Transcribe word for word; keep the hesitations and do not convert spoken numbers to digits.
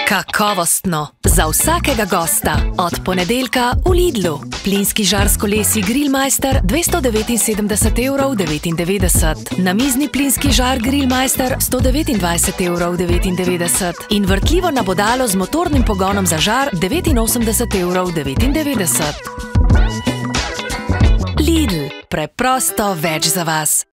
Kakovostno, za vsakega gosta, od ponedeljka v Lidlu. Plinski žar s kolesi Grillmeister dvesto devetinsedemdeset evrov devetindevetdeset, namizni plinski žar Grillmeister sto devetindvajset evrov devetindevetdeset in vrtljivo nabodalo z motornim pogonom za žar devetinosemdeset evrov devetindevetdeset. Lidl, preprosto več za vas.